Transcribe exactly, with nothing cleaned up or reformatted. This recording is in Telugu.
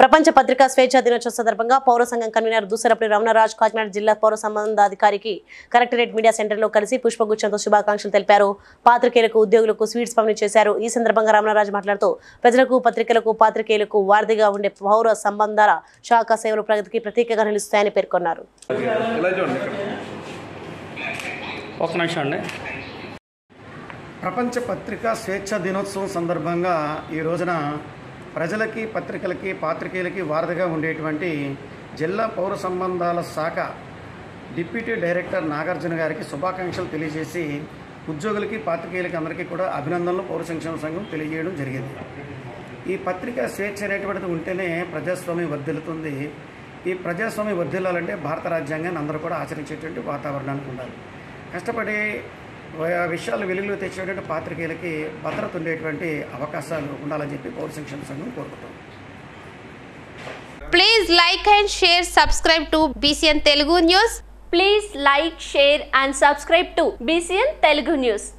ప్రపంచ పత్రికా స్వేచ్ఛా దినోత్సవం సందర్భంగా పౌర సంఘం కన్వీనర్ దూసరపల్లి రమణరాజ్ కాకినాడ జిల్లా పౌర సంబంధాధికారికి కలెక్టరేట్ మీడియా సెంటర్లో కలిసి పుష్పగుచ్చంతో శుభాకాంక్షలు తెలిపారు. పాత్రికేయులకు ఉద్యోగులకు స్వీట్స్ పంపిణీ చేశారు. ఈ సందర్భంగా రమణరాజ్ మాట్లాడుతూ ప్రజలకు పత్రికలకు పాత్రికేయులకు వారధిగా ఉండే పౌర సంబంధాల శాఖ సేవలు ప్రగతికి ప్రతీకగా నిలుస్తాయని పేర్కొన్నారు. ప్రపంచ పత్రికా స్వేచ్ఛా దినోత్సవం సందర్భంగా ఈ రోజున ప్రజలకి పత్రికలకి పాత్రికేయులకి వారధిగా ఉండేటువంటి జిల్లా పౌర సంబంధాల శాఖ డిప్యూటీ డైరెక్టర్ నాగార్జున గారికి శుభాకాంక్షలు తెలియజేసి ఉద్యోగులకి పాత్రికేయులకి అందరికీ కూడా అభినందనలు పౌర సంక్షేమ సంఘం తెలియజేయడం జరిగింది. ఈ పత్రికా స్వేచ్ఛ అనేటువంటిది ఉంటేనే ప్రజాస్వామ్యం వర్ధిల్లుతుంది. ఈ ప్రజాస్వామ్యం వర్ధిల్లాలంటే భారత రాజ్యాంగాన్ని అందరూ కూడా ఆచరించేటువంటి వాతావరణానికి ఉండాలి. కష్టపడి విషయాలు వెలుగులో తెచ్చేటువంటి పాత్రికేయులకి భద్రత ఉండేటువంటి అవకాశాలు ఉండాలని చెప్పి పౌర సంక్షేమ సంఘం కోరుకుంటాం. Please like and share, subscribe to Bcn Telugu News. Please like, share and subscribe to Bcn Telugu News.